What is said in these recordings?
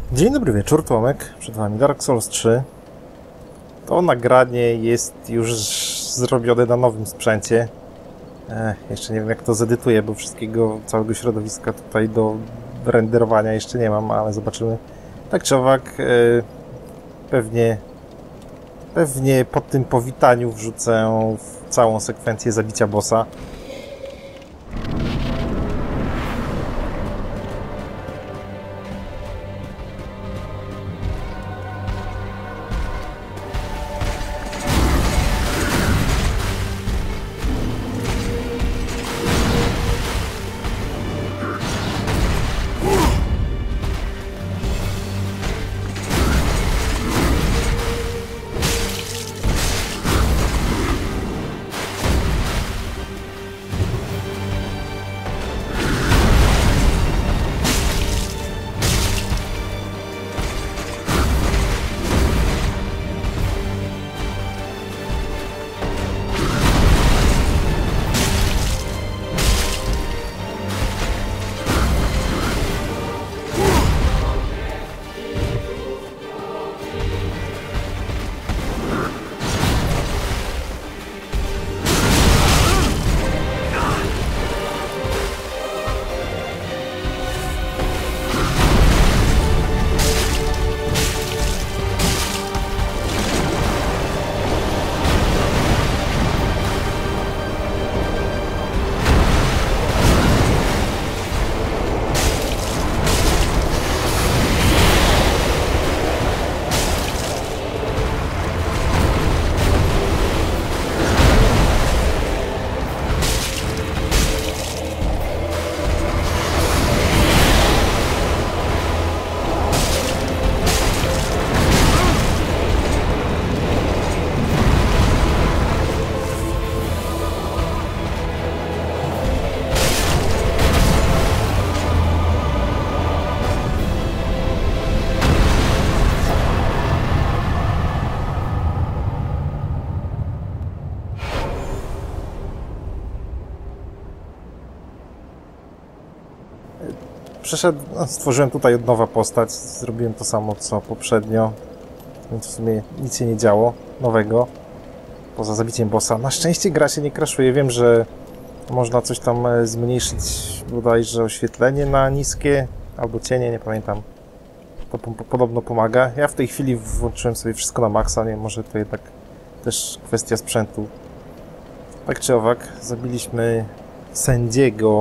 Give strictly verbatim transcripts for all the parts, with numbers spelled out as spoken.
Dzień dobry wieczór, Tomek. Przed Wami Dark Souls trzy. To nagranie jest już zrobione na nowym sprzęcie. Ech, jeszcze nie wiem, jak to zedytuję, bo wszystkiego, całego środowiska tutaj do renderowania jeszcze nie mam, ale zobaczymy. Tak czy owak, e, pewnie, pewnie po tym powitaniu wrzucę w całą sekwencję zabicia bossa. Przeszedł, no, stworzyłem tutaj od nowa postać, zrobiłem to samo co poprzednio, więc w sumie nic się nie działo nowego, poza zabiciem bossa. Na szczęście gra się nie crashuje, wiem, że można coś tam zmniejszyć, bodajże oświetlenie na niskie, albo cienie, nie pamiętam. To po, po, podobno pomaga. Ja w tej chwili włączyłem sobie wszystko na maksa, nie, może to jednak też kwestia sprzętu. Tak czy owak, zabiliśmy sędziego,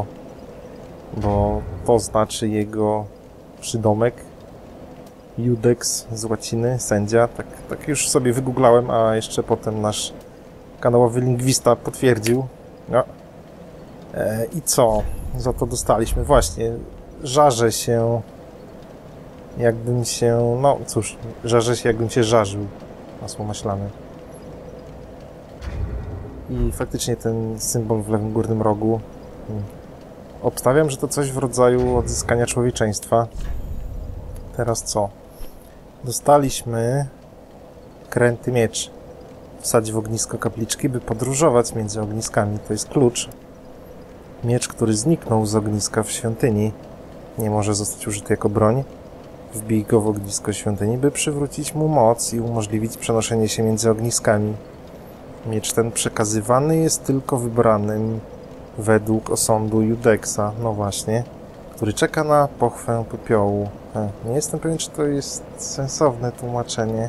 bo to znaczy jego przydomek. Iudex z łaciny, sędzia. Tak, tak już sobie wygooglałem, a jeszcze potem nasz kanałowy lingwista potwierdził. No. E, I co za to dostaliśmy? Właśnie, żarzę się, jakbym się... No cóż, żarzę się, jakbym się żarzył. Masło maślane. I faktycznie ten symbol w lewym górnym rogu... Hmm. Obstawiam, że to coś w rodzaju odzyskania człowieczeństwa. Teraz co? Dostaliśmy kręty miecz. Wsadź w ognisko kapliczki, by podróżować między ogniskami. To jest klucz. Miecz, który zniknął z ogniska w świątyni, nie może zostać użyty jako broń. Wbij go w ognisko świątyni, by przywrócić mu moc i umożliwić przenoszenie się między ogniskami. Miecz ten przekazywany jest tylko wybranym według osądu Iudexa, no właśnie, który czeka na pochwę popiołu. E, nie jestem pewien, czy to jest sensowne tłumaczenie.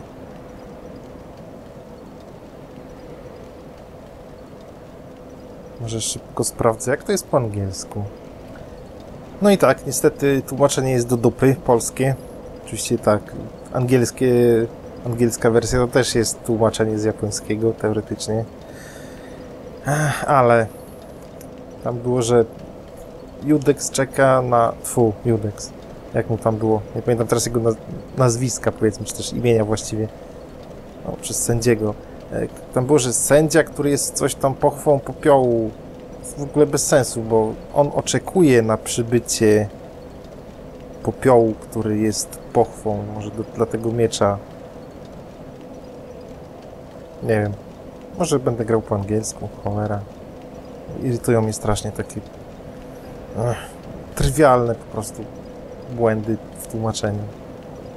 Może szybko sprawdzę, jak to jest po angielsku. No i tak, niestety tłumaczenie jest do dupy, polskie. Oczywiście tak, angielskie, angielska wersja to też jest tłumaczenie z japońskiego, teoretycznie. Ech, ale... Tam było, że Iudex czeka na... Tfu, Iudex. Jak mu tam było? Nie pamiętam teraz jego naz nazwiska, powiedzmy, czy też imienia właściwie. No, przez sędziego. Tam było, że sędzia, który jest coś tam pochwą popiołu. W ogóle bez sensu, bo on oczekuje na przybycie popiołu, który jest pochwą. Może do, dla tego miecza. Nie wiem. Może będę grał po angielsku, cholera. Irytują mnie strasznie takie ech, trywialne po prostu błędy w tłumaczeniu.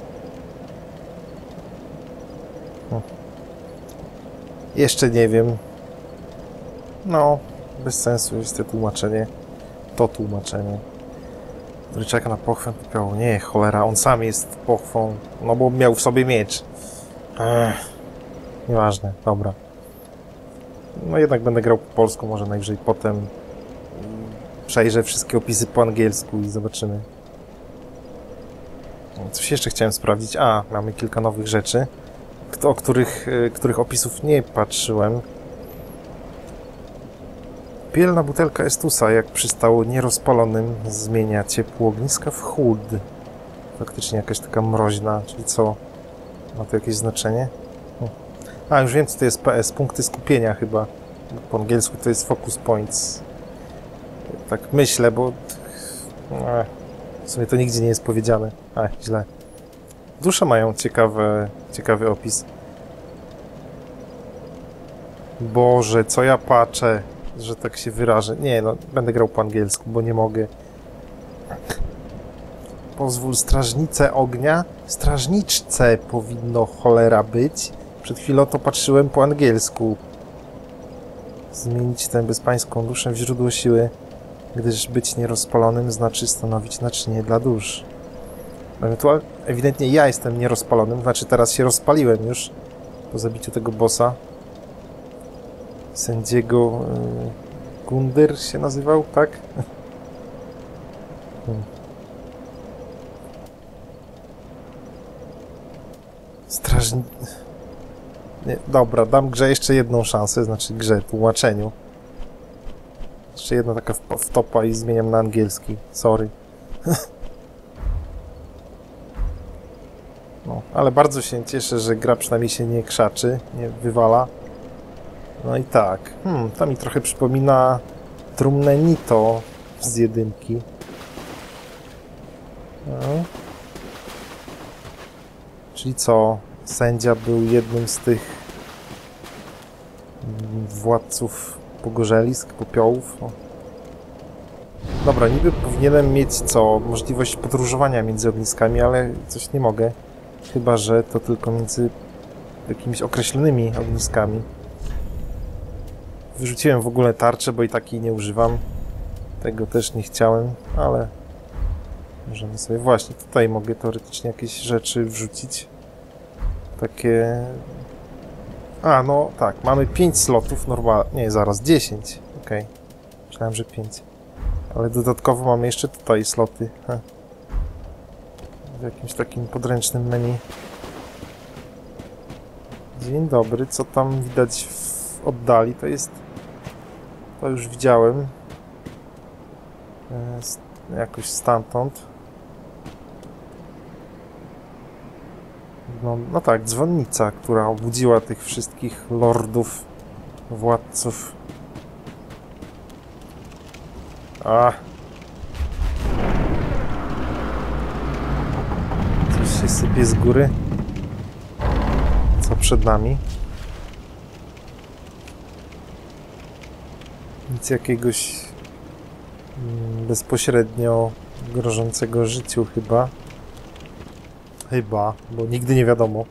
No. Jeszcze nie wiem. No, bez sensu jest to tłumaczenie. To tłumaczenie. Który czeka na pochwę popiołu. Nie, cholera, on sam jest pochwą. No bo miał w sobie miecz. Ech, nieważne, dobra. No jednak będę grał po polsku, może najwyżej potem przejrzę wszystkie opisy po angielsku i zobaczymy. Coś jeszcze chciałem sprawdzić. A, mamy kilka nowych rzeczy, o których, których opisów nie patrzyłem. Pielna butelka Estusa, jak przystało nierozpalonym, zmienia ciepło ogniska w chłód. Faktycznie jakaś taka mroźna, czyli co? Ma to jakieś znaczenie? A, już wiem, co to jest P S, punkty skupienia chyba. Po angielsku to jest focus points. Tak myślę, bo... W sumie to nigdzie nie jest powiedziane. A, źle. Dusze mają ciekawe, ciekawy opis. Boże, co ja patrzę, że tak się wyrażę. Nie, no, będę grał po angielsku, bo nie mogę. Pozwól, strażnicę ognia? Strażniczce powinno cholera być. Przed chwilą to patrzyłem po angielsku. Zmienić tę bezpańską duszę w źródło siły, gdyż być nierozpalonym znaczy stanowić naczynie dla dusz. Ewentualnie, ewidentnie ja jestem nierozpalonym, znaczy teraz się rozpaliłem już po zabiciu tego bossa. Sędziego y, Gundyr się nazywał, tak? hmm. Strażnik... Nie, dobra, dam grze jeszcze jedną szansę, znaczy grze, tłumaczeniu. Jeszcze jedna taka wtopa i zmieniam na angielski. Sorry. No, ale bardzo się cieszę, że gra przynajmniej się nie krzaczy, nie wywala. No i tak. Hmm, to mi trochę przypomina trumnę Nito z jedynki. No. Czyli co? Sędzia był jednym z tych władców pogorzelisk, popiołów. No. Dobra, niby powinienem mieć co? Możliwość podróżowania między ogniskami, ale coś nie mogę. Chyba że to tylko między jakimiś określonymi ogniskami. Wyrzuciłem w ogóle tarczę, bo i takiej nie używam. Tego też nie chciałem, ale możemy sobie... Właśnie, tutaj mogę teoretycznie jakieś rzeczy wrzucić. Takie... A, no tak, mamy pięć slotów normalnie. Nie, zaraz, dziesięć. Okej. Okay. Myślałem, że pięć. Ale dodatkowo mamy jeszcze tutaj sloty. Ha. W jakimś takim podręcznym menu. Dzień dobry, co tam widać w oddali? To jest... To już widziałem. E, jakoś stamtąd. No, no tak, dzwonnica, która obudziła tych wszystkich lordów, władców. A. Coś się sypie z góry. Co przed nami? Nic jakiegoś mm, bezpośrednio grożącego życiu chyba. Chyba, bo nigdy nie wiadomo.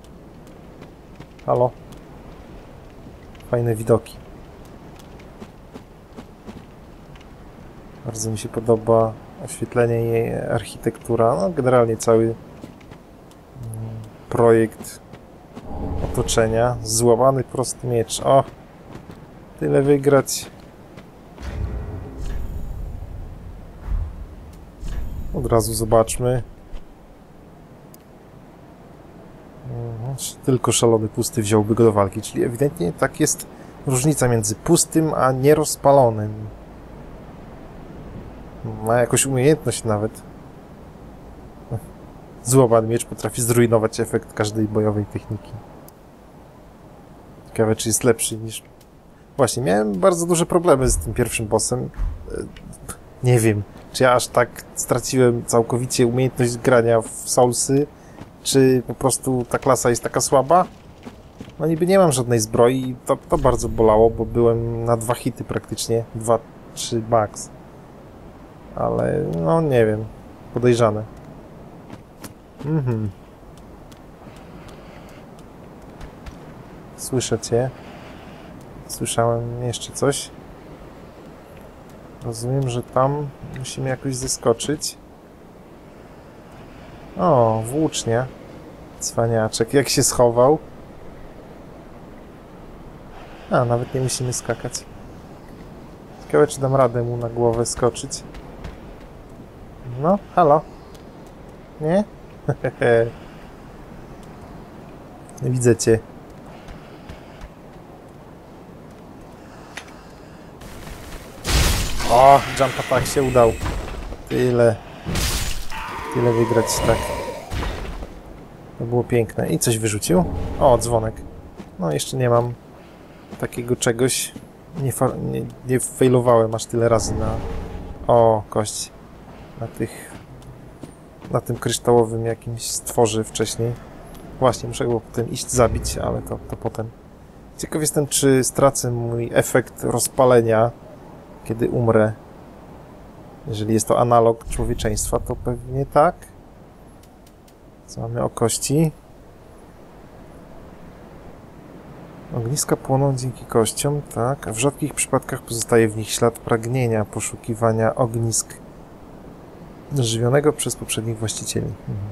Halo? Fajne widoki. Bardzo mi się podoba oświetlenie i architektura. No, generalnie cały projekt otoczenia. Złamany prosty miecz. O! Tyle wygrać. Od razu zobaczmy. Tylko szalony pusty wziąłby go do walki, czyli ewidentnie tak jest różnica między pustym a nierozpalonym. Ma jakąś umiejętność nawet. Złamany miecz potrafi zrujnować efekt każdej bojowej techniki. Ciekawe, czy jest lepszy niż... Właśnie, miałem bardzo duże problemy z tym pierwszym bossem. Nie wiem, czy ja aż tak straciłem całkowicie umiejętność grania w Soulsy, czy po prostu ta klasa jest taka słaba? No niby nie mam żadnej zbroi i to, to bardzo bolało, bo byłem na dwa hity praktycznie. Dwa, trzy max. Ale no nie wiem. Podejrzane. Mhm. Słyszę cię. Słyszałem jeszcze coś. Rozumiem, że tam musimy jakoś zeskoczyć. O, włócznia. Cwaniaczek. Jak się schował? A, nawet nie musimy skakać. Ciekawe, czy dam radę mu na głowę skoczyć. No, halo? Nie? Widzę cię. O, jump attack się udał. Tyle. Tyle wygrać, tak. To było piękne. I coś wyrzucił? O, dzwonek. No, jeszcze nie mam takiego czegoś. Nie, nie, nie failowałem aż tyle razy na... O, kość. Na tych... Na tym kryształowym jakimś stworze wcześniej. Właśnie, muszę go potem iść zabić, ale to, to potem. Ciekaw jestem, czy stracę mój efekt rozpalenia, kiedy umrę. Jeżeli jest to analog człowieczeństwa, to pewnie tak. Co mamy o kości? Ogniska płoną dzięki kościom, tak. A w rzadkich przypadkach pozostaje w nich ślad pragnienia, poszukiwania ognisk żywionego przez poprzednich właścicieli. Mhm.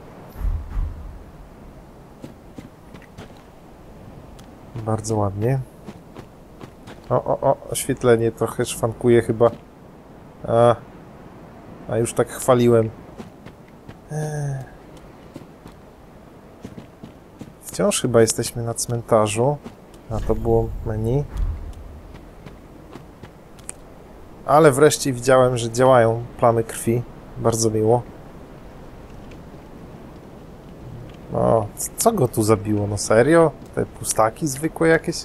Bardzo ładnie. O, o, o, oświetlenie trochę szwankuje chyba. A, a już tak chwaliłem. Eee. Wciąż chyba jesteśmy na cmentarzu. A to było menu. Ale wreszcie widziałem, że działają plamy krwi. Bardzo miło. No, co go tu zabiło? No serio? Te pustaki zwykłe jakieś?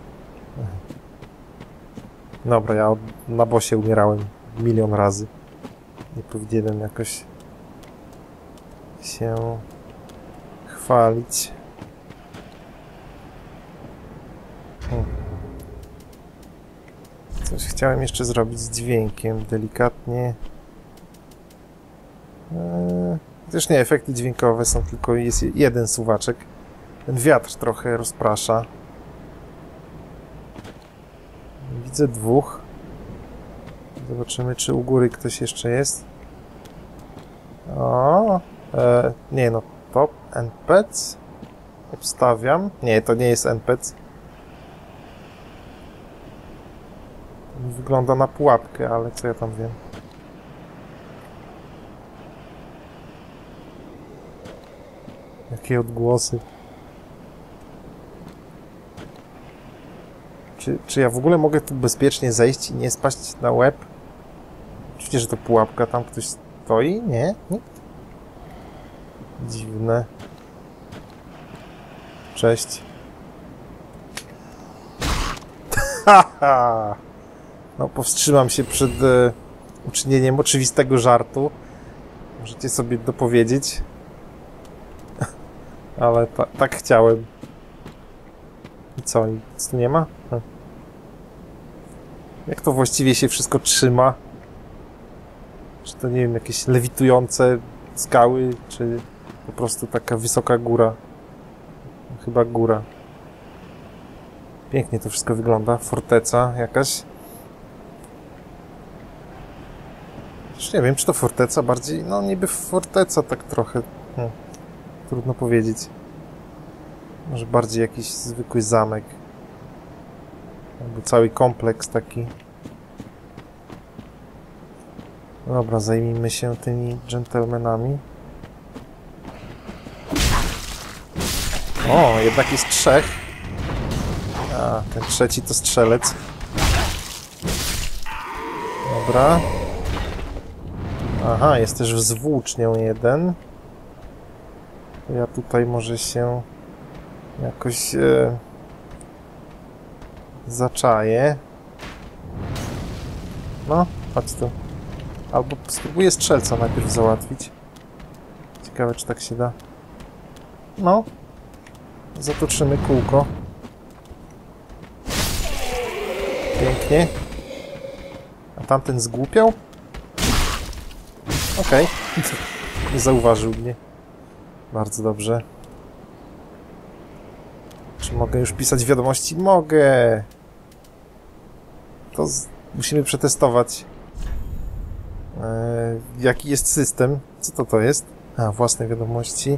Dobra, ja na bosie umierałem milion razy. Nie powinienem jakoś się chwalić. Hmm. Coś chciałem jeszcze zrobić z dźwiękiem, delikatnie. Eee, też nie, efekty dźwiękowe są tylko, jest jeden suwaczek. Ten wiatr trochę rozprasza. Widzę dwóch. Zobaczymy, czy u góry ktoś jeszcze jest. O, e, nie no, top N P C. Obstawiam. Nie, to nie jest N P C. Wygląda na pułapkę, ale co ja tam wiem. Jakie odgłosy. Czy, czy ja w ogóle mogę tu bezpiecznie zejść i nie spaść na łeb? Oczywiście, że to pułapka. Tam ktoś stoi? Nie? Nikt? Dziwne. Cześć. Haha! No, powstrzymam się przed e, uczynieniem oczywistego żartu. Możecie sobie dopowiedzieć. Ale ta, tak chciałem. I co? Nic tu nie ma? Hm. Jak to właściwie się wszystko trzyma? Czy to, nie wiem, jakieś lewitujące skały, czy po prostu taka wysoka góra? Chyba góra. Pięknie to wszystko wygląda. Forteca jakaś. Już nie wiem, czy to forteca bardziej... No niby forteca tak trochę... Hmm. Trudno powiedzieć. Może bardziej jakiś zwykły zamek. Albo cały kompleks taki. Dobra, zajmijmy się tymi dżentelmenami. O, jednak jest trzech. A, ten trzeci to strzelec. Dobra. Aha, jest też z włócznią jeden. Ja tutaj może się jakoś e, zaczaję. No, chodź tu. Albo spróbuję strzelca najpierw załatwić. Ciekawe, czy tak się da. No. Zatoczymy kółko. Pięknie. A tamten zgłupiał? Okej. Okay. Nie zauważył mnie. Bardzo dobrze. Czy mogę już pisać wiadomości? Mogę! To z... musimy przetestować. Eee, jaki jest system? Co to to jest? A, własne wiadomości.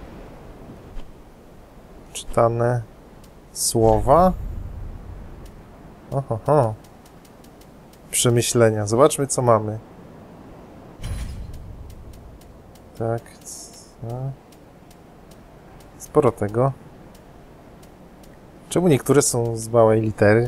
Czytane słowa. Oho, przemyślenia. Zobaczmy, co mamy. Tak. Sporo tego. Czemu niektóre są z małej litery?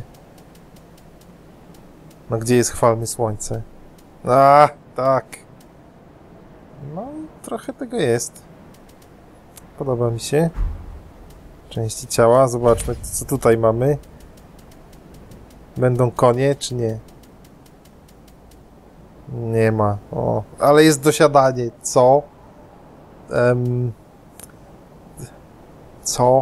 No gdzie jest chwalmy słońce? A, tak. No i trochę tego jest. Podoba mi się. Części ciała. Zobaczmy, co tutaj mamy. Będą konie, czy nie? Nie ma. O, ale jest dosiadanie. Co? Um, co?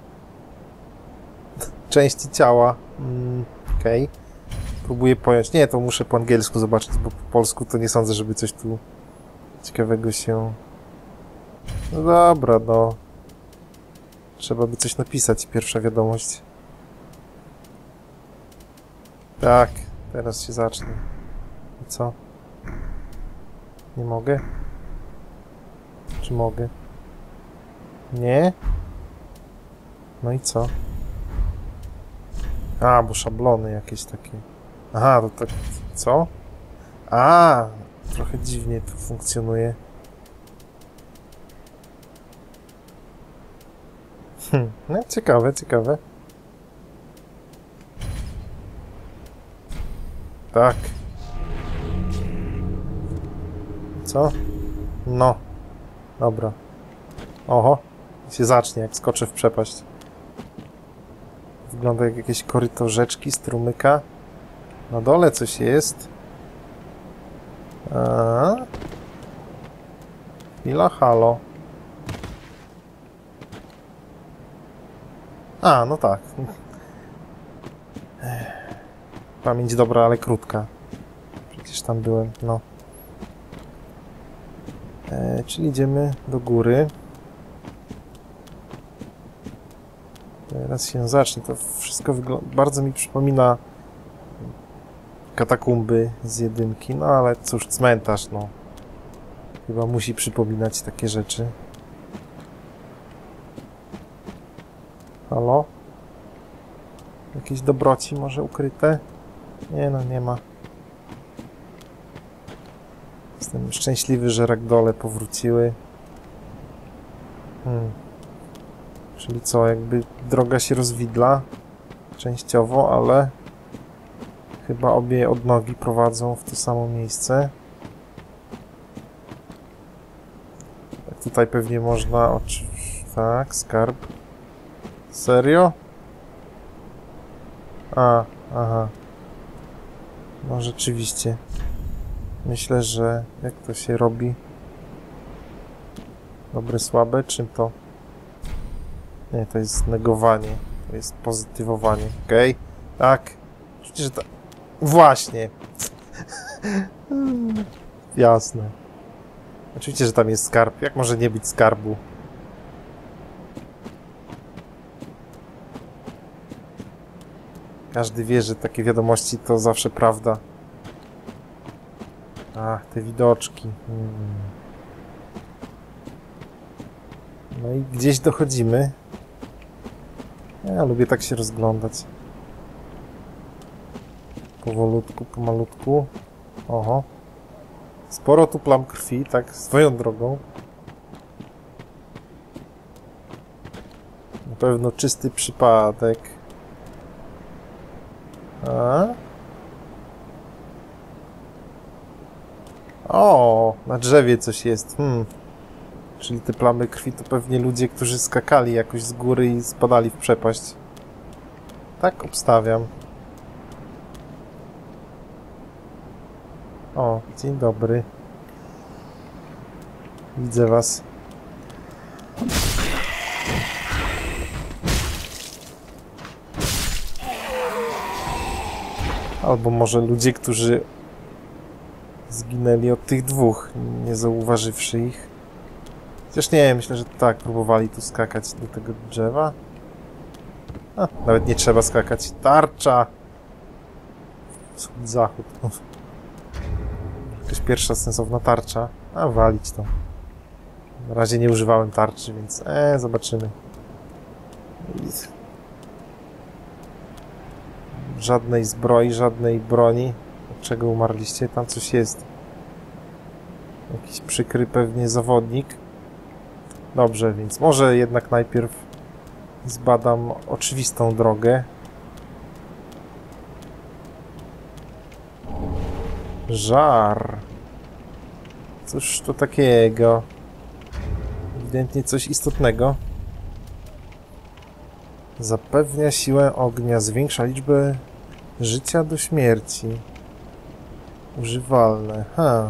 Części ciała. Mm, Okej. Okay. Próbuję pojąć. Nie, to muszę po angielsku zobaczyć, bo po polsku to nie sądzę, żeby coś tu ciekawego się... No dobra, no. Trzeba by coś napisać. Pierwsza wiadomość. Tak, teraz się zacznie. I co? Nie mogę? Czy mogę? Nie? No i co? A, bo szablony jakieś takie. Aha, to tak... Co? A, trochę dziwnie to funkcjonuje. Hm, no ciekawe, ciekawe. Tak. Co? No. Dobra. Oho. Się zacznie, jak skoczę w przepaść. Wygląda jak jakieś koryto rzeczki, strumyka. Na dole coś jest. A. Chwila, halo. A, no tak. Pamięć dobra, ale krótka. Przecież tam byłem, no. E, czyli idziemy do góry. Teraz się zacznie. To wszystko wygląda... Bardzo mi przypomina katakumby z jedynki. No ale cóż, cmentarz, no. Chyba musi przypominać takie rzeczy. Halo? Jakieś dobroci może ukryte? Nie no, nie ma. Jestem szczęśliwy, że ragdole powróciły. Hmm. Czyli co, jakby droga się rozwidla częściowo, ale chyba obie odnogi prowadzą w to samo miejsce. Tak, tutaj pewnie można... Oczywiście, tak, skarb. Serio? A, aha. No rzeczywiście. Myślę, że... Jak to się robi? Dobre, słabe? Czym to? Nie, to jest negowanie. To jest pozytywowanie. Okej? Okay? Tak. Przecież to... Właśnie. Jasne. Oczywiście, że tam jest skarb. Jak może nie być skarbu? Każdy wie, że takie wiadomości to zawsze prawda. Ach, te widoczki. Hmm. No i gdzieś dochodzimy. Ja lubię tak się rozglądać. Powolutku, pomalutku. Oho. Sporo tu plam krwi, tak swoją drogą. Na pewno czysty przypadek. A? O, na drzewie coś jest. Hmm. Czyli te plamy krwi to pewnie ludzie, którzy skakali jakoś z góry i spadali w przepaść. Tak obstawiam. O, dzień dobry. Widzę was. Albo może ludzie, którzy zginęli od tych dwóch, nie zauważywszy ich. Chociaż nie, myślę, że tak, próbowali tu skakać do tego drzewa. A, nawet nie trzeba skakać. Tarcza! Wschód, zachód. Jakaś pierwsza sensowna tarcza. A, walić to. Na razie nie używałem tarczy, więc e, zobaczymy. Żadnej zbroi, żadnej broni. Od czego umarliście? Tam coś jest. Jakiś przykry pewnie zawodnik. Dobrze, więc może jednak najpierw zbadam oczywistą drogę. Żar. Cóż to takiego? Ewidentnie coś istotnego. Zapewnia siłę ognia, zwiększa liczbę życia do śmierci. Używalne. Ha.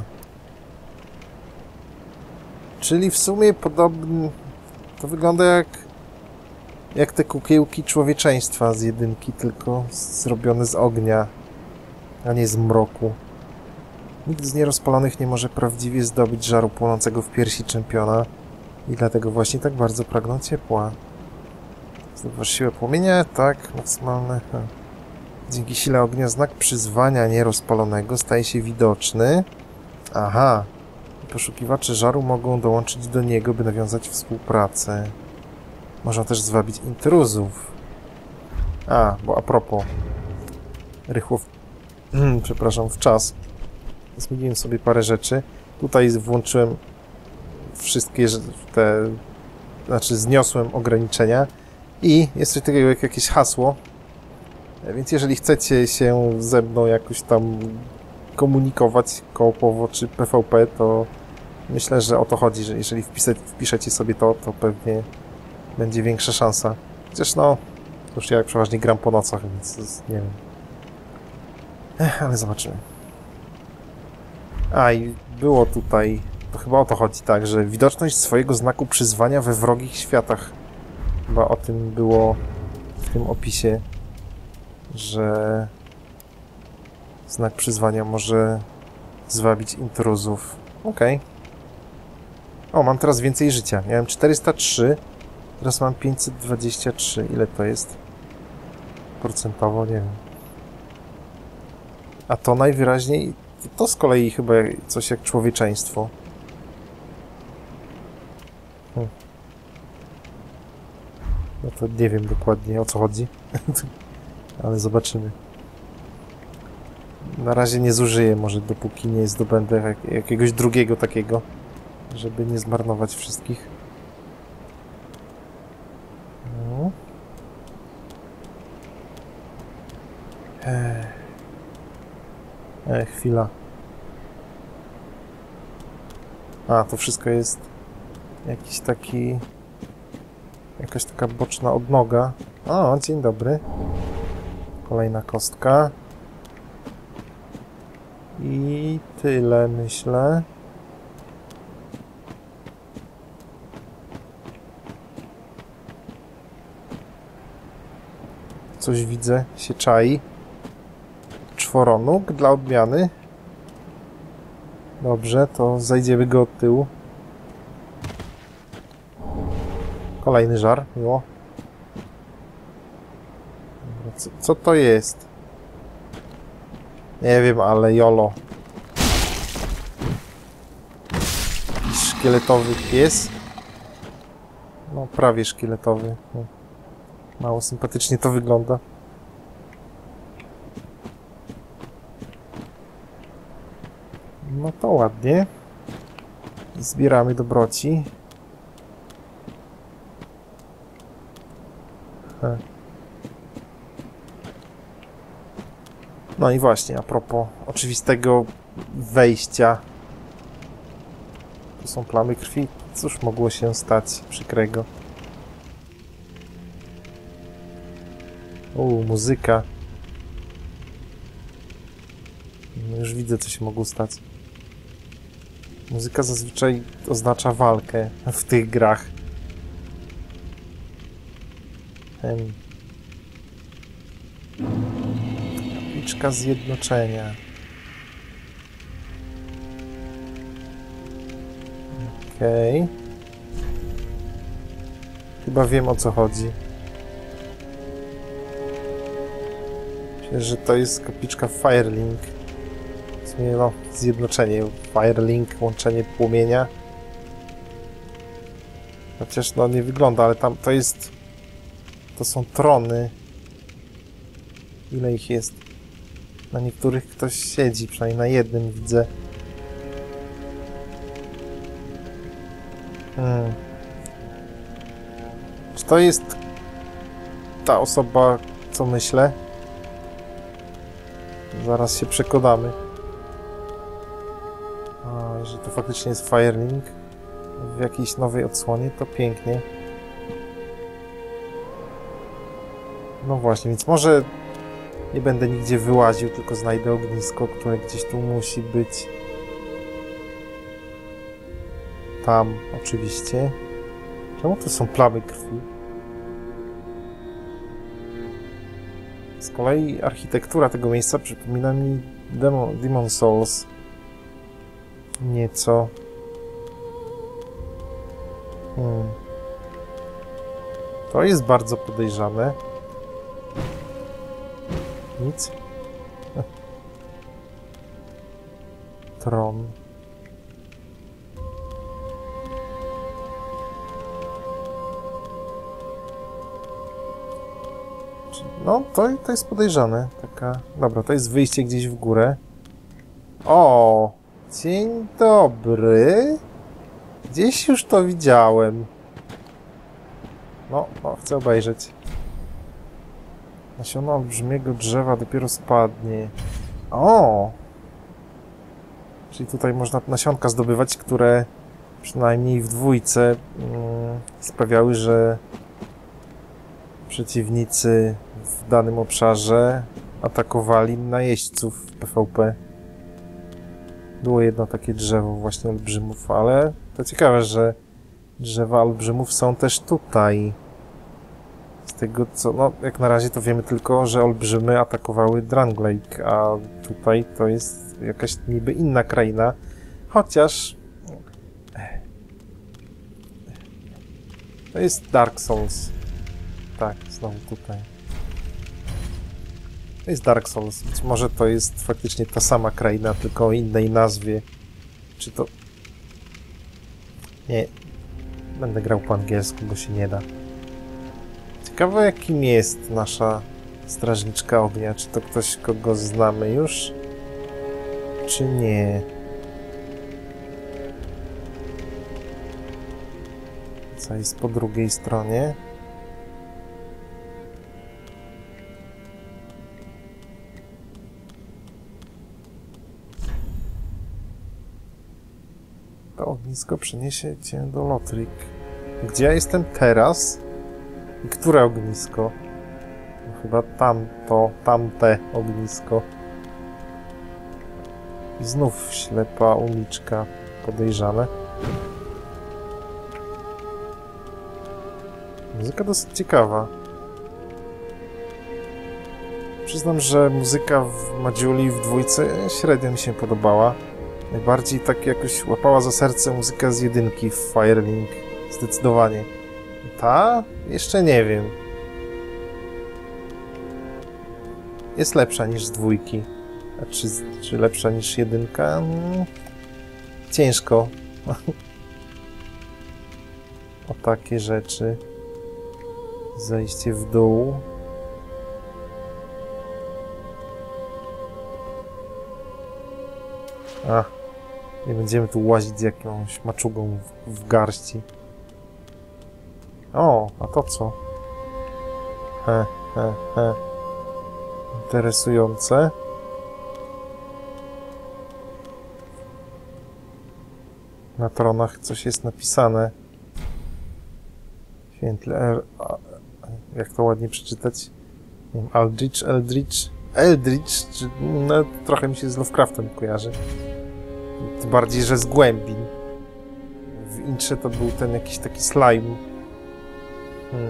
Czyli w sumie podobnie... To wygląda jak... Jak te kukiełki człowieczeństwa z jedynki, tylko zrobione z ognia, a nie z mroku. Nikt z nierozpalonych nie może prawdziwie zdobyć żaru płonącego w piersi czempiona i dlatego właśnie tak bardzo pragną ciepła. Zdobywasz siłę płomienia? Tak, maksymalne. Ha. Dzięki sile ognia znak przyzwania nierozpalonego staje się widoczny. Aha. Poszukiwacze żaru mogą dołączyć do niego, by nawiązać współpracę. Można też zwabić intruzów. A, bo a propos. Rychło w... Przepraszam, w czas. Zmieniłem sobie parę rzeczy. Tutaj włączyłem wszystkie te... Znaczy zniosłem ograniczenia. I jest coś takiego jak jakieś hasło. Więc jeżeli chcecie się ze mną jakoś tam komunikować koopowo czy P V P, to myślę, że o to chodzi, że jeżeli wpisać, wpiszecie sobie to, to pewnie będzie większa szansa. Chociaż no, już ja przeważnie gram po nocach, więc nie wiem. Ech, ale zobaczymy. A i było tutaj, to chyba o to chodzi, tak, że widoczność swojego znaku przyzwania we wrogich światach. Chyba o tym było w tym opisie, że znak przyzwania może zwabić intruzów. Okej. Okay. O, mam teraz więcej życia. Miałem czterysta trzy, teraz mam pięćset dwadzieścia trzy. Ile to jest? Procentowo, nie wiem. A to najwyraźniej, to z kolei chyba coś jak człowieczeństwo. Hm. No to nie wiem dokładnie, o co chodzi. Ale zobaczymy. Na razie nie zużyję, może dopóki nie zdobędę jak, jakiegoś drugiego takiego, żeby nie zmarnować wszystkich. No. Ech. Ech, chwila. A, to wszystko jest jakiś taki... Jakaś taka boczna odnoga. O, dzień dobry. Kolejna kostka. I tyle, myślę. Coś widzę, się czai. Czworonóg dla odmiany. Dobrze, to zajdziemy go od tyłu. Kolejny żar, miło. Co, co to jest? Nie wiem, ale jolo. Szkieletowy pies. No, prawie szkieletowy. No. Mało sympatycznie to wygląda. No to ładnie. Zbieramy dobroci. He. No i właśnie, a propos oczywistego wejścia. Tu są plamy krwi. Cóż mogło się stać przykrego? Uuu, muzyka. No już widzę, co się mogło stać. Muzyka zazwyczaj oznacza walkę w tych grach. Hem. Tabliczka zjednoczenia. Okej. Okay. Chyba wiem, o co chodzi. Myślę, że to jest kapliczka Firelink. W sumie, no, zjednoczenie Firelink, łączenie płomienia. Chociaż no nie wygląda, ale tam to jest... To są trony. Ile ich jest? Na niektórych ktoś siedzi, przynajmniej na jednym widzę. Hmm. Czy to jest ta osoba, co myślę? Zaraz się przekonamy. A, jeżeli to faktycznie jest Firelink w jakiejś nowej odsłonie, to pięknie. No właśnie, więc może nie będę nigdzie wyłaził, tylko znajdę ognisko, które gdzieś tu musi być. Tam, oczywiście. Czemu tu są plamy krwi? Z kolei architektura tego miejsca przypomina mi Demon, Demon Souls. Nieco. Hmm. To jest bardzo podejrzane. Nic. Tron. No, to, to jest podejrzane. Taka... Dobra, to jest wyjście gdzieś w górę. O! Dzień dobry. Gdzieś już to widziałem. No, no chcę obejrzeć. Nasiona olbrzymiego drzewa dopiero spadnie. O! Czyli tutaj można nasionka zdobywać, które przynajmniej w dwójce mm, sprawiały, że przeciwnicy w danym obszarze atakowali najeźdźców P V P. Było jedno takie drzewo właśnie olbrzymów, ale to ciekawe, że drzewa olbrzymów są też tutaj. Z tego co, no jak na razie to wiemy tylko, że olbrzymy atakowały Drangleic, a tutaj to jest jakaś niby inna kraina. Chociaż... To jest Dark Souls. Tak, znowu tutaj. To jest Dark Souls. Być może to jest faktycznie ta sama kraina, tylko o innej nazwie. Czy to... Nie. Będę grał po angielsku, bo się nie da. Ciekawe, jakim jest nasza strażniczka ognia. Czy to ktoś, kogo znamy już? Czy nie? Co jest po drugiej stronie? To ognisko przyniesie cię do Lothric. Gdzie ja jestem teraz? I które ognisko? No chyba tamto, tamte ognisko. I znów ślepa uliczka, podejrzane. Muzyka dosyć ciekawa. Przyznam, że muzyka w Majuli w dwójce średnio mi się podobała. Najbardziej tak jakoś łapała za serce muzyka z jedynki w Firelink. Zdecydowanie. Ta? Jeszcze nie wiem. Jest lepsza niż z dwójki. A czy, czy lepsza niż jedynka? Hmm. Ciężko. O takie rzeczy. Zejście w dół. A, nie będziemy tu łazić z jakąś maczugą w, w garści. O, a to co? He, he, he. Interesujące. Na tronach coś jest napisane. Świętle... Er, a, jak to ładnie przeczytać? Nie wiem, Aldrich, Eldritch... Eldritch, czy... No, trochę mi się z Lovecraftem kojarzy. Tym bardziej, że z głębin. W intrze to był ten jakiś taki slime. Hmm.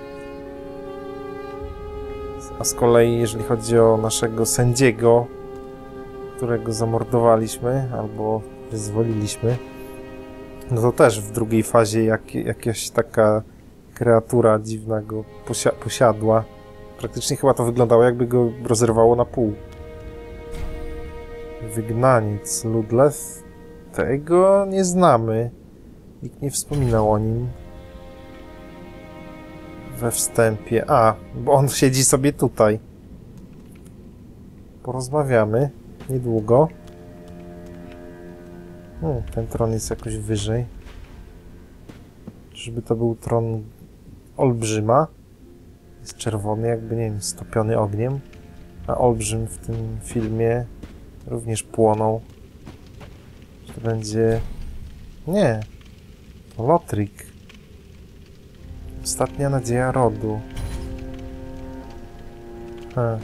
A z kolei, jeżeli chodzi o naszego sędziego, którego zamordowaliśmy, albo wyzwoliliśmy, no to też w drugiej fazie jak, jakaś taka kreatura dziwna go posia posiadła. Praktycznie chyba to wyglądało, jakby go rozerwało na pół. Wygnaniec Ludleth. Tego nie znamy. Nikt nie wspominał o nim we wstępie. A, bo on siedzi sobie tutaj. Porozmawiamy niedługo. Hmm, ten tron jest jakoś wyżej. Czyżby to był tron olbrzyma? Jest czerwony, jakby, nie wiem, stopiony ogniem. A olbrzym w tym filmie również płonął. Czy to będzie... Nie. To Lothric. Ostatnia nadzieja rodu. Ha.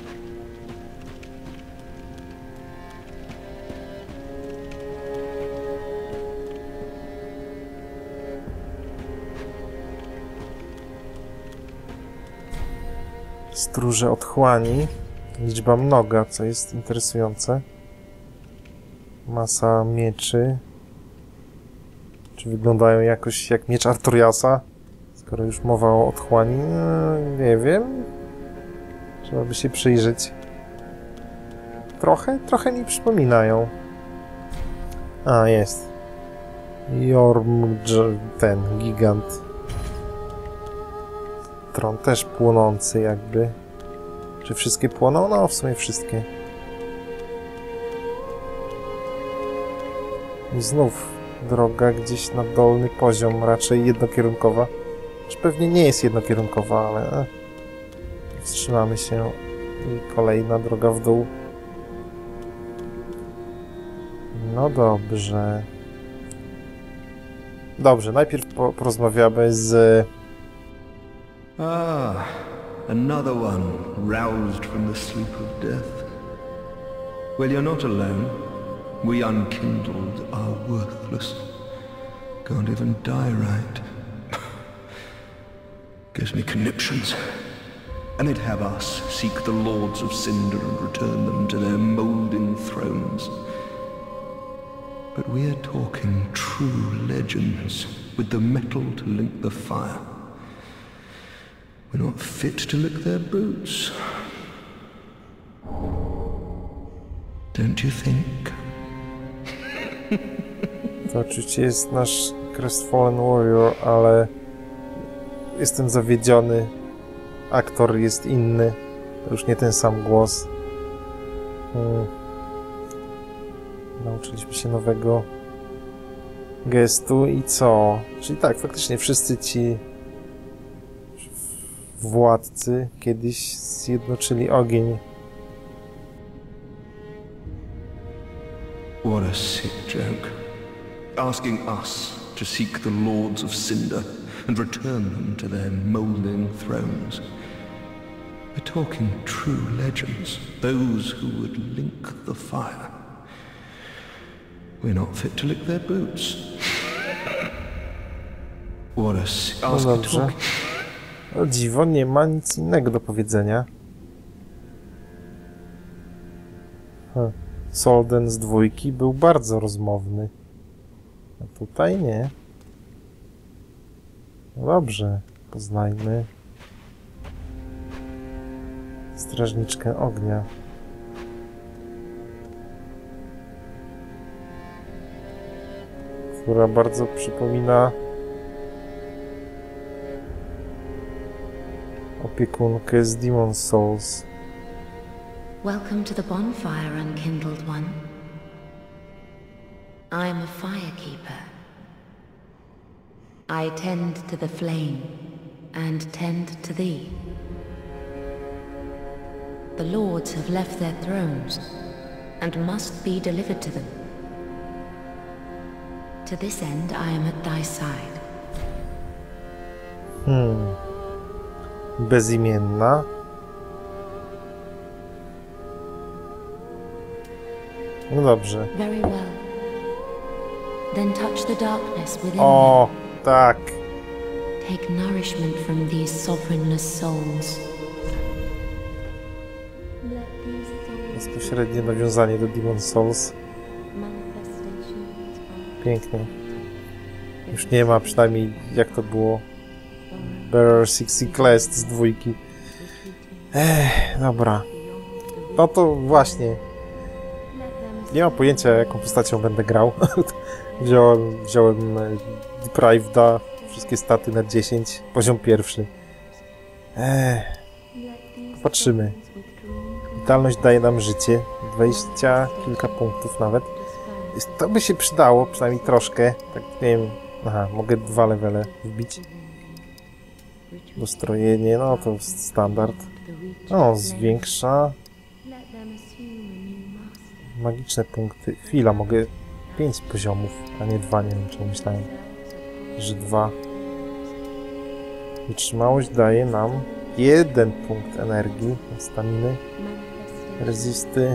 Stróże otchłani. Liczba mnoga, co jest interesujące. Masa mieczy. Czy wyglądają jakoś jak miecz Artoriasa? Skoro już mowa o otchłani, no, nie wiem. Trzeba by się przyjrzeć. Trochę, trochę mi przypominają. A, jest. Jorm, ten gigant. Tron też płonący jakby. Czy wszystkie płoną? No, w sumie wszystkie. I znów droga gdzieś na dolny poziom, raczej jednokierunkowa. Czy pewnie nie jest jednokierunkowa, ale... E, wstrzymamy się. I kolejna droga w dół. No dobrze. Dobrze, najpierw po porozmawiamy z... Ah, another one roused from the sleep of death. Well, you're not alone. We unkindled are worthless. Can't even die right. Gives me conniptions. And they'd have us seek the Lords of Cinder and return them to their moulding thrones. But we're talking true legends with the metal to link the fire. We're not fit to lick their boots. Don't you think? To oczywiście jest nasz Crestfallen Warrior, ale jestem zawiedziony. Aktor jest inny. To już nie ten sam głos. Hmm. Nauczyliśmy się nowego gestu i co? Czyli tak, faktycznie wszyscy ci władcy kiedyś zjednoczyli ogień. What a sick joke. Asking us to seek the Lords of Cinder and return them to their moulding thrones. We're talking true legends, those who would link the fire. We're not fit to lick their boots. What a sick... No dobrze. O dziwo, nie ma nic innego do powiedzenia. Hm. Solden z dwójki był bardzo rozmowny. A tutaj nie. No dobrze, poznajmy strażniczkę ognia. Która bardzo przypomina opiekunkę z Demon's Souls. Welcome to the bonfire, unkindled one. I am a firekeeper. I tend to the flame, and tend to thee. The lords have left their thrones, and must be delivered to them. To this end I am at thy side. Hmm. Bezimienna. No dobrze. Very well. Then touch the darkness within O, tak. them. Take nourishment from these sovereignless souls. Bezpośrednie nawiązanie do Demon's Souls. Pięknie. Już nie ma przynajmniej jak to było Bearer Sixty Class z dwójki. Ech, dobra. No to właśnie. Nie mam pojęcia, jaką postacią będę grał. wziąłem, wziąłem Depriveda, wszystkie staty na dziesięć, poziom pierwszy. Ech. Patrzymy. Witalność daje nam życie. dwadzieścia kilka punktów nawet. To by się przydało, przynajmniej troszkę. Tak, nie wiem. Aha, mogę dwa levele wbić. Dostrojenie, no to standard. No, zwiększa. Magiczne punkty. Chwila, mogę pięć poziomów, a nie dwa. Nie wiem, czemu myślałem, że dwa. Wytrzymałość daje nam jeden punkt energii, staminy. Rezysty.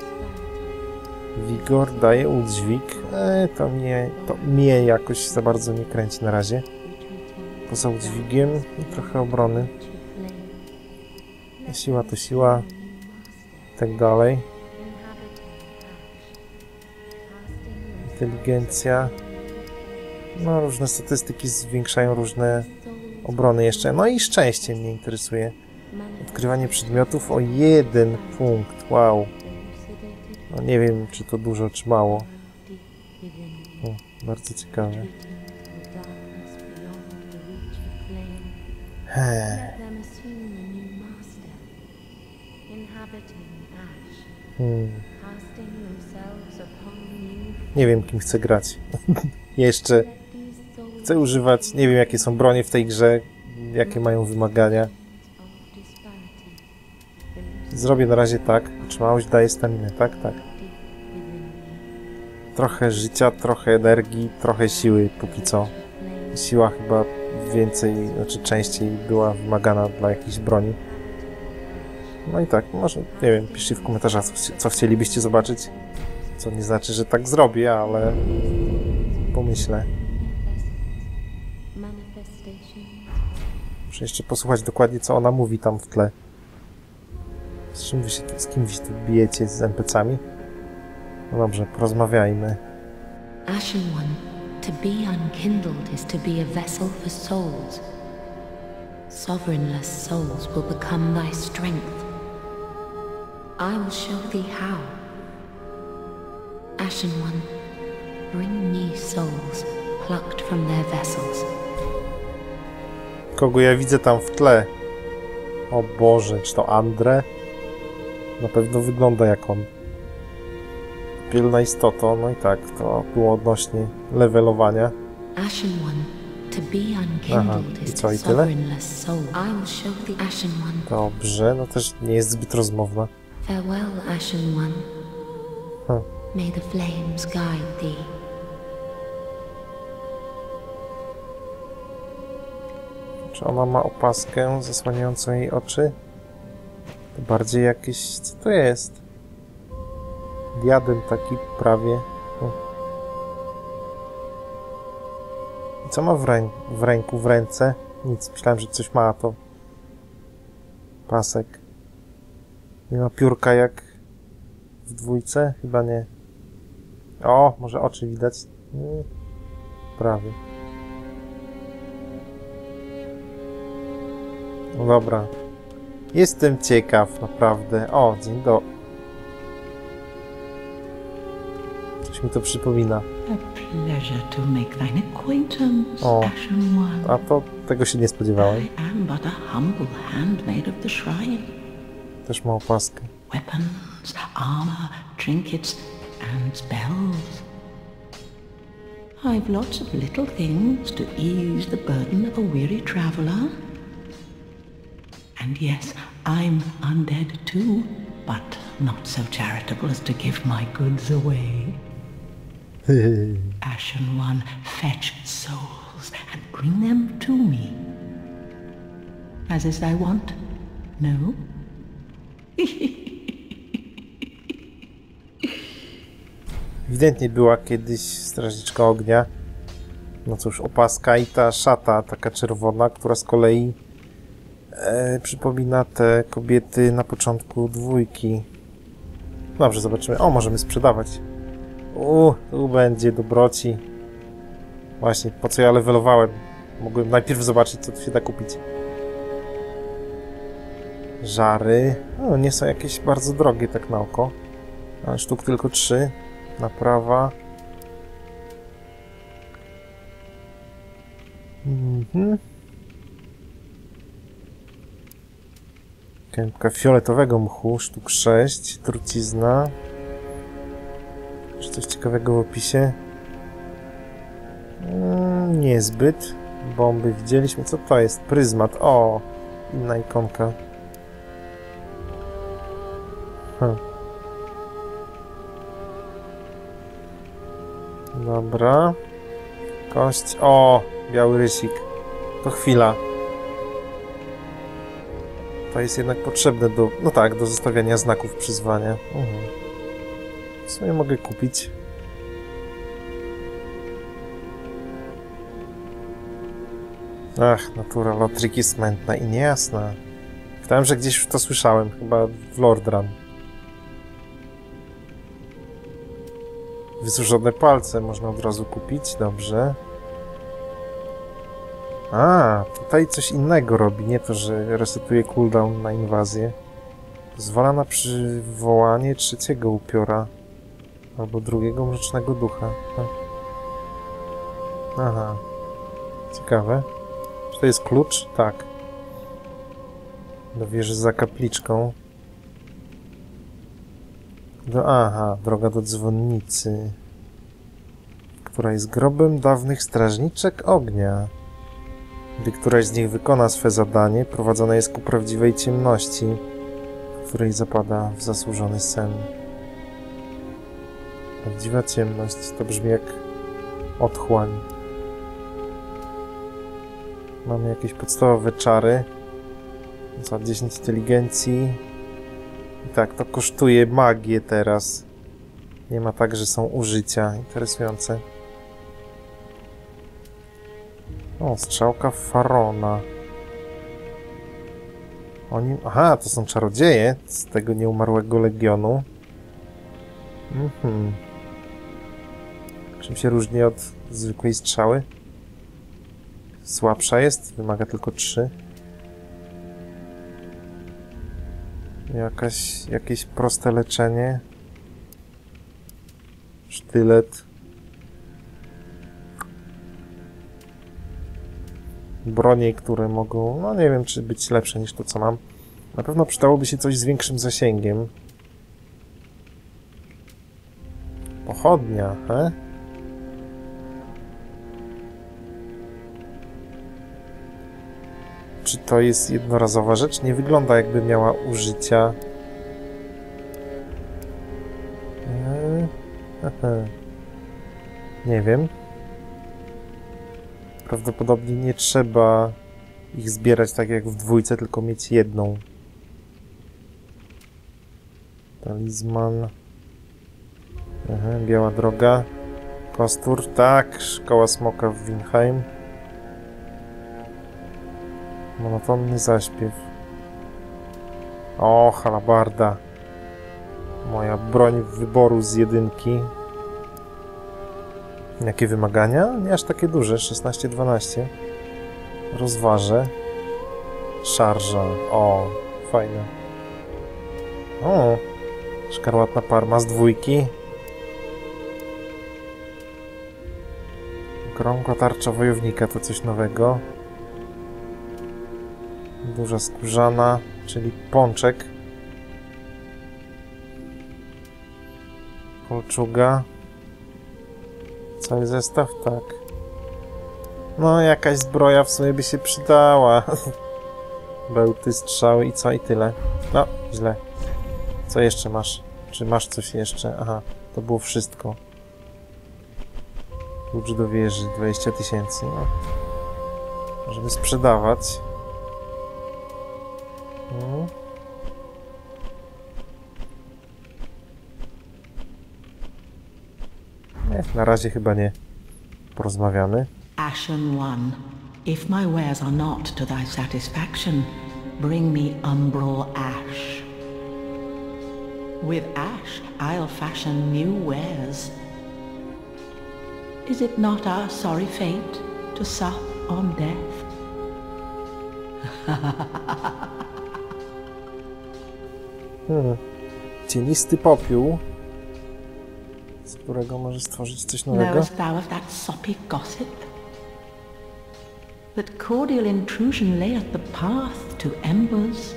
Wigor daje udźwig. E, to, mnie, to mnie jakoś za bardzo nie kręci na razie. Poza udźwigiem i trochę obrony. Siła to siła. I tak dalej. Inteligencja. No, różne statystyki zwiększają różne obrony jeszcze. No i szczęście mnie interesuje. Odkrywanie przedmiotów o jeden punkt. Wow. No nie wiem, czy to dużo, czy mało. O, bardzo ciekawe. Hmm. Nie wiem, kim chcę grać. Jeszcze chcę używać, nie wiem, jakie są bronie w tej grze, jakie mają wymagania. Zrobię na razie tak. Wytrzymałość daje staminę, tak? Tak. Trochę życia, trochę energii, trochę siły póki co. Siła chyba więcej, znaczy częściej była wymagana dla jakiejś broni. No i tak, może, nie wiem, piszcie w komentarzach, co, co chcielibyście zobaczyć. Co nie znaczy, że tak zrobię, ale pomyślę. Muszę jeszcze posłuchać dokładnie, co ona mówi tam w tle. Z czym wy się, z kim wy się tu bijecie, z en pe ce ami? No dobrze, porozmawiajmy. Ashen One, to be unkindled is to be a vessel for souls. Sovereignless souls will become thy strength. I will show thee how. Ashen One, bring me souls plucked from their vessels. Kogo ja widzę tam w tle? O Boże, czy to Andre? Na pewno wygląda jak on. Pielna istota, no i tak, to było odnośnie levelowania. Ashen One, to be unkindled is to sovereignless soul. I will show the Ashen One. Dobrze, no też nie jest zbyt rozmowna. Farewell, Ashen One. Hm. May the flames guide thee. Czy ona ma opaskę zasłaniającą jej oczy? To bardziej jakieś... Co to jest? Diadem taki prawie. Hm. I co ma w, rę w ręku, w ręce? Nic, myślałem, że coś ma, to... Pasek. Nie ma piórka jak w dwójce? Chyba nie. O, może oczy widać? Hmm. Prawie. No dobra. Jestem ciekaw, naprawdę. O, dzień dobry. Coś mi to przypomina. A pleasure to make thine acquaintance, O, Ashen One. a to tego się nie spodziewałem. I am but a humble handmaid of the shrine. Też ma opaskę. Weapons, armor, trinkets, and spells. I've lots of little things to ease the burden of a weary traveler. And yes, I'm undead too, but not so charitable as to give my goods away. Ashen One, fetch souls and bring them to me. As is thy wont? No? Ewidentnie była kiedyś strażniczka ognia. No cóż, opaska i ta szata taka czerwona, która z kolei e, przypomina te kobiety na początku dwójki. Dobrze, zobaczymy. O, możemy sprzedawać. U, tu będzie dobroci. Właśnie, po co ja levelowałem? Mogłem najpierw zobaczyć, co tu się da kupić. Żary. No, nie są jakieś bardzo drogie tak na oko. A sztuk tylko trzy. Naprawa. Mhm. Kępka fioletowego mchu, sztuk sześć. Trucizna. Czy coś ciekawego w opisie? Mm, niezbyt. Bomby widzieliśmy. Co to jest? Pryzmat. O! Inna ikonka. Hm. Dobra. Kość. O! Biały rysik. To chwila. To jest jednak potrzebne do... No tak, do zostawiania znaków przyzwania. Mhm. W sumie mogę kupić. Ach, natura Lothric jest smętna i niejasna. Wydaje, że gdzieś już to słyszałem. Chyba w Lordran. Wysuszone palce można od razu kupić. Dobrze. A, tutaj coś innego robi. Nie to, że resetuje cooldown na inwazję. Pozwala na przywołanie trzeciego upiora. Albo drugiego mrocznego ducha. Aha. Ciekawe. Czy to jest klucz? Tak. Do wieży za kapliczką. Do, aha, droga do dzwonnicy. Która jest grobem dawnych strażniczek ognia. Gdy któraś z nich wykona swe zadanie, prowadzona jest ku prawdziwej ciemności, w której zapada w zasłużony sen. Prawdziwa ciemność to brzmi jak otchłań. Mamy jakieś podstawowe czary. Za dziesięć inteligencji. I tak, to kosztuje magię teraz. Nie ma tak, że są użycia. Interesujące. O, strzałka Farona. Oni... Aha, to są czarodzieje z tego nieumarłego legionu. Mhm. Czym się różni od zwykłej strzały? Słabsza jest, wymaga tylko trzy. Jakaś, jakieś proste leczenie. Sztylet. Bronie, które mogą, no nie wiem, czy być lepsze niż to, co mam. Na pewno przydałoby się coś z większym zasięgiem. Pochodnia, he? Czy to jest jednorazowa rzecz? Nie wygląda, jakby miała użycia. Eee, nie wiem. Prawdopodobnie nie trzeba ich zbierać tak jak w dwójce, tylko mieć jedną. Talizman. Aha, biała droga. Kostur. Tak, szkoła smoka w Winheim. Monotonny zaśpiew. O, halabarda. Moja broń wyboru z jedynki. Jakie wymagania? Nie aż takie duże. szesnaście dwanaście. Rozważę. Szarża. O, fajne. O, szkarłatna parma z dwójki. Krągła tarcza wojownika to coś nowego. Duża skórzana, czyli pączek. Kolczuga. Cały zestaw? Tak. No, jakaś zbroja w sumie by się przydała. Bełty, strzały i co? I tyle. No, źle. Co jeszcze masz? Czy masz coś jeszcze? Aha, to było wszystko. Klucz do wieży, dwadzieścia tysięcy. No. Możemy sprzedawać. Hmm. Nie, na razie chyba nie. Porozmawiamy. Ashen One, if my wares are not to thy satisfaction, bring me umbral ash. With ash, I'll fashion new wares. Is it not our sorry fate to sup on death? Hmm. Cienisty popiół, z którego może stworzyć coś nowego. Knowest thou of that soppy gossip? That cordial intrusion layeth the path to embers?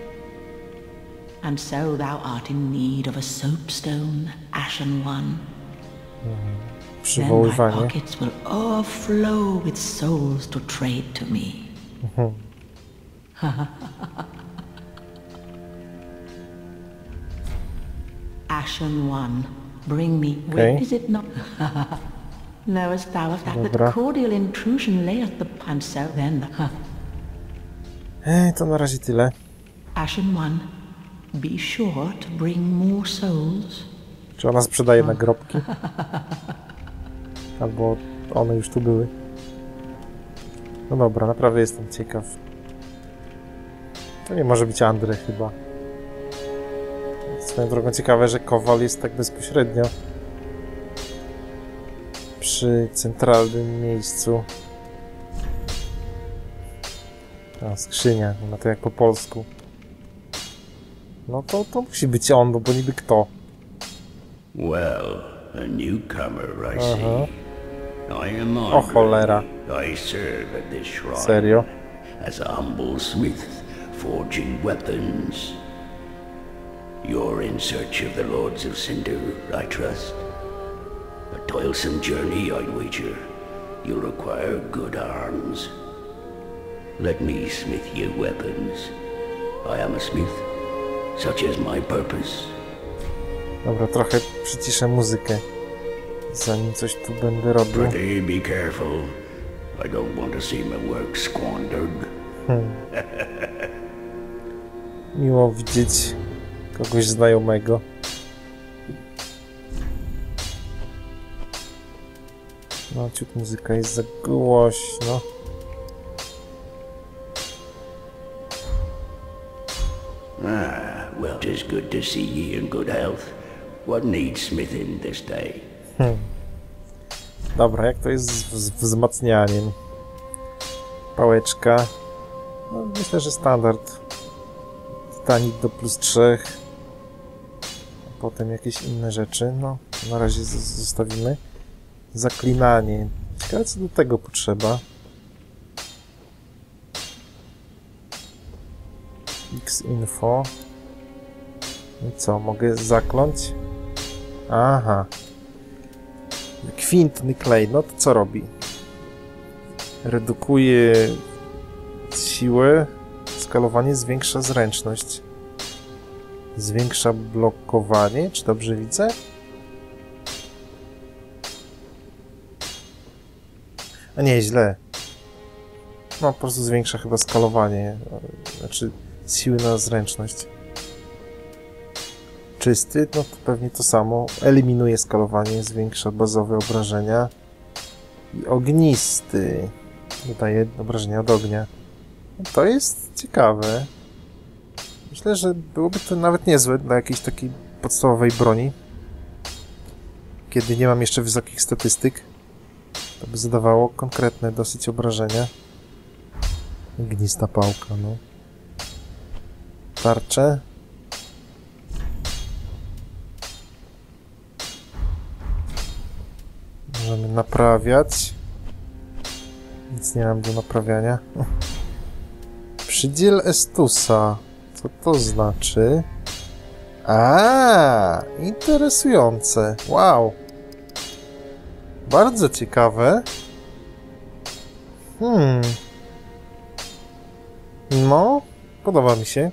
And so thou art in need of a soapstone, ashen one. Hmm. Then my pockets will overflow with souls to trade to me. Mhm. Ashen one, bring me. Okay. Wait, is it not? Knowest thou of that? Dobra. That cordial intrusion layeth the and so then the. Ej, to na razie tyle. Ashen one, be sure to bring more souls. Czy ona sprzedaje nagrobki? Albo one już tu były. No dobra, naprawdę jestem ciekaw. To nie może być Andre chyba. Swoją drogą ciekawe, że Kowal jest tak bezpośrednio przy centralnym miejscu. A, skrzynia, no to jak po polsku. No to, to musi być on, bo, bo niby kto. Well, a newcomer, I Aha. see. I am O cholera. Andre. I serve at this shrine. Serio? As a humble smith, forging weapons. You're in search of the Lords of Cinder, I trust. A toilsome journey, I'd wager. You'll require good arms. Let me smith you weapons. I am a smith, such is my purpose. Dobra, trochę przyciszę muzykę, zanim coś tu będę robił. Pretty be careful. I don't want to see my work squandered. Hmm. Miło widzieć kogoś znajomego. No, ciut muzyka jest za głośno. Ah, well, 'tis good to see ye in good health. What needs smithing this day? Hmm. Dobra, jak to jest z, z wzmacnianiem? Pałeczka. No, myślę, że standard. Titanit do plus trzech. A potem jakieś inne rzeczy. No, na razie z zostawimy. Zaklinanie. Ciekawe, co do tego potrzeba. X-info. I co, mogę zakląć? Aha. Kwintny klej, no to co robi? Redukuje siłę, skalowanie, zwiększa zręczność. Zwiększa blokowanie, czy dobrze widzę? A nie, źle. No, po prostu zwiększa chyba skalowanie, znaczy siły na zręczność. Czysty, no to pewnie to samo. Eliminuje skalowanie, zwiększa bazowe obrażenia. I ognisty. Dodaje obrażenia od ognia. No to jest ciekawe. Myślę, że byłoby to nawet niezłe dla jakiejś takiej podstawowej broni. Kiedy nie mam jeszcze wysokich statystyk. To by zadawało konkretne dosyć obrażenia. Ognista pałka, no. Tarcze. Możemy naprawiać. Nic nie mam do naprawiania. Przydziel Estusa. Co to znaczy? A, interesujące. Wow. Bardzo ciekawe. Hmm. No, podoba mi się.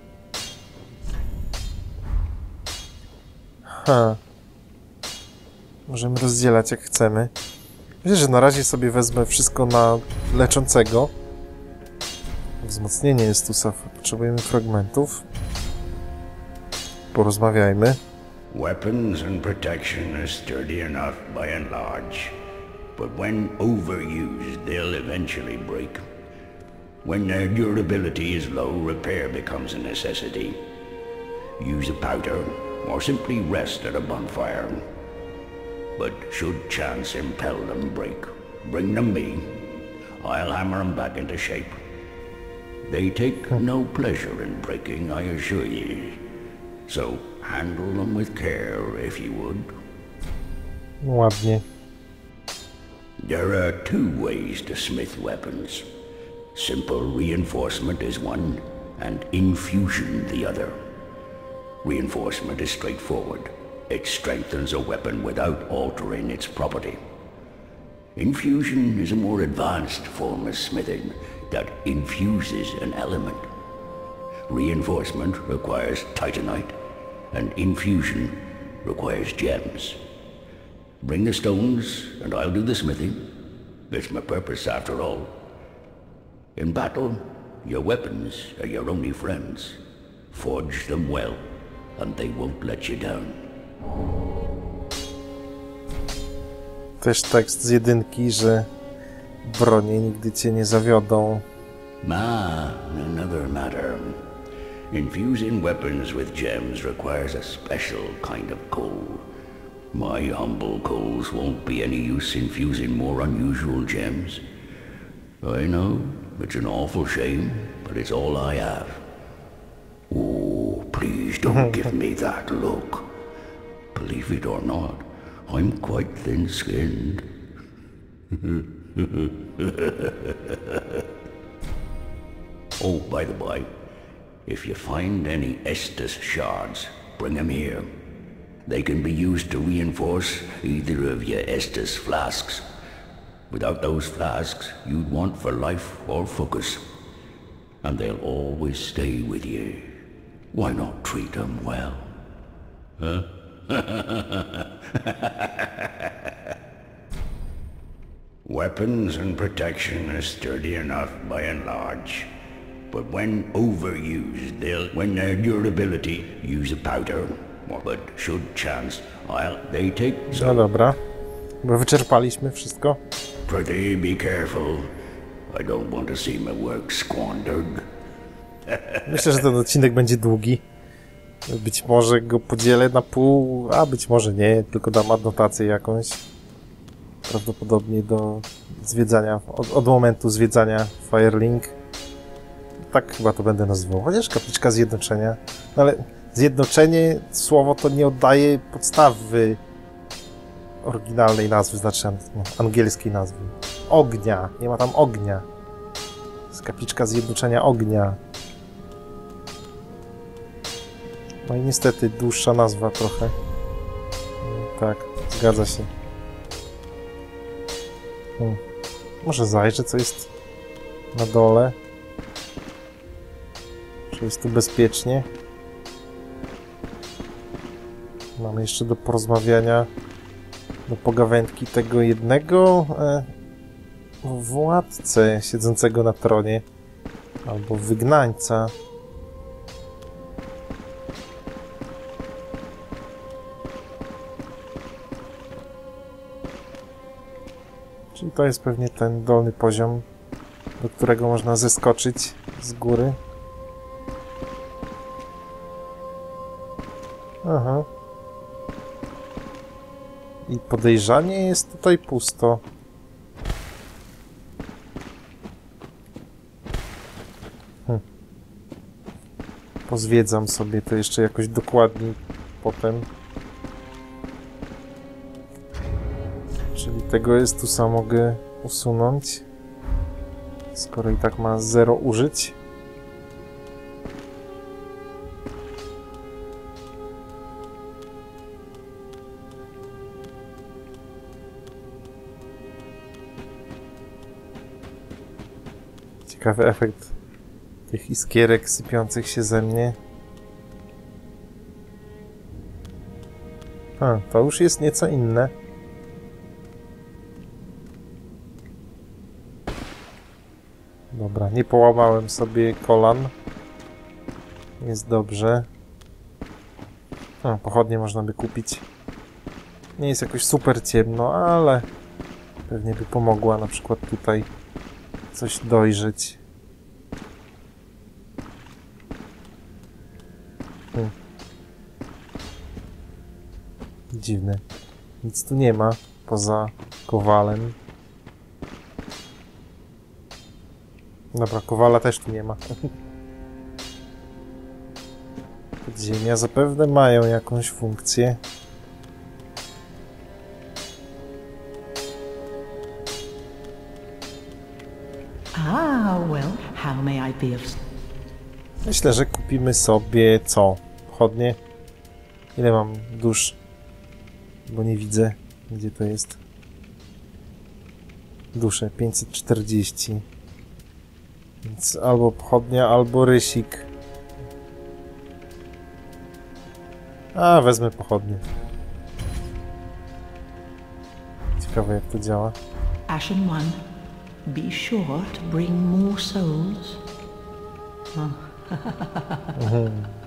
Ha. Możemy rozdzielać jak chcemy. Myślę, że na razie sobie wezmę wszystko na leczącego. Wzmocnienie Estusa. Potrzebujemy fragmentów. Porozmawiajmy. Weapons and protection are sturdy enough by and large, but when overused, they'll eventually break. When their durability is low, repair becomes a necessity. Use a powder, or simply rest at a bonfire. But should chance impel them break, bring them me. I'll hammer them back into shape. They take no pleasure in breaking, I assure ye. So handle them with care, if you would. Ładnie. There are two ways to smith weapons. Simple reinforcement is one, and infusion the other. Reinforcement is straightforward. It strengthens a weapon without altering its property. Infusion is a more advanced form of smithing that infuses an element. Reinforcement requires titanite, and infusion requires gems. Bring the stones, and I'll do the smithing. It's my purpose, after all. In battle, your weapons are your only friends. Forge them well, and they won't let you down. Też tekst z jedynki, że bronie nigdy cię nie zawiodą. Ah, another matter. Infusing weapons with gems requires a special kind of coal. My humble coals won't be any use infusing more unusual gems. I know, it's an awful shame, but it's all I have. Oh, please don't give me that look. Believe it or not, I'm quite thin-skinned. Oh, by the by, if you find any Estus shards, bring them here. They can be used to reinforce either of your Estus flasks. Without those flasks, you'd want for life or focus. And they'll always stay with you. Why not treat them well? Huh? Weapons and protection are sturdy enough by and large. But when overused, they'll, when their durability, use a powder. But should chance, I'll, they take some. No dobra, bo wyczerpaliśmy wszystko. Pretty be careful. I don't want to see my work squandered. Myślę, że ten odcinek będzie długi. Być może go podzielę na pół, a być może nie, tylko dam adnotację jakąś. Prawdopodobnie do zwiedzania, od, od momentu zwiedzania Firelink. Tak chyba to będę nazywał. Chociaż kapliczka zjednoczenia. No ale zjednoczenie, słowo to nie oddaje podstawy oryginalnej nazwy, znaczy no, angielskiej nazwy. Ognia. Nie ma tam ognia. To jest kapliczka zjednoczenia ognia. No i niestety dłuższa nazwa trochę. Tak, zgadza się. Hmm. Może zajrzę, co jest na dole. Czy jest tu bezpiecznie? Mamy jeszcze do porozmawiania, do pogawędki tego jednego e, władcę siedzącego na tronie, albo wygnańca. Czyli to jest pewnie ten dolny poziom, do którego można zeskoczyć z góry. Aha. I podejrzanie jest tutaj pusto. Hm. Pozwiedzam sobie to jeszcze jakoś dokładniej potem. Czyli tego jest tu sam mogę usunąć. Skoro i tak ma zero użyć. Ciekawy efekt tych iskierek sypiących się ze mnie. A, to już jest nieco inne. Dobra, nie połamałem sobie kolan. Jest dobrze. A, pochodnie można by kupić. Nie jest jakoś super ciemno, ale pewnie by pomogła na przykład tutaj coś dojrzeć. Hmm. Dziwne. Nic tu nie ma poza kowalem. Dobra, kowala też tu nie ma. Podziemia zapewne mają jakąś funkcję. Ah, well, how may I be of... Myślę, że kupimy sobie co? Pochodnie? Ile mam dusz? Bo nie widzę, gdzie to jest. Dusze, pięćset czterdzieści. Więc albo pochodnia, albo rysik. A, wezmę pochodnie. Ciekawe, jak to działa. Ashen One, be sure to bring more souls. Mhm.